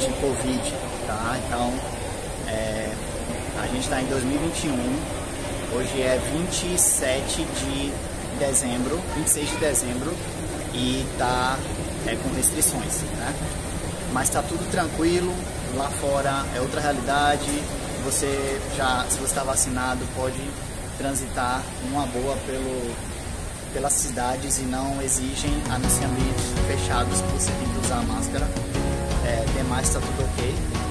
anti-Covid, tá? Então, a gente está em 2021, hoje é 27 de dezembro, 26 de dezembro, e tá com restrições, né? Mas tá tudo tranquilo, lá fora é outra realidade, se você está vacinado, pode transitar numa boa pelas cidades e não exigem, a não ser ambientes fechados, que você tem que usar a máscara. Demais tá tudo ok.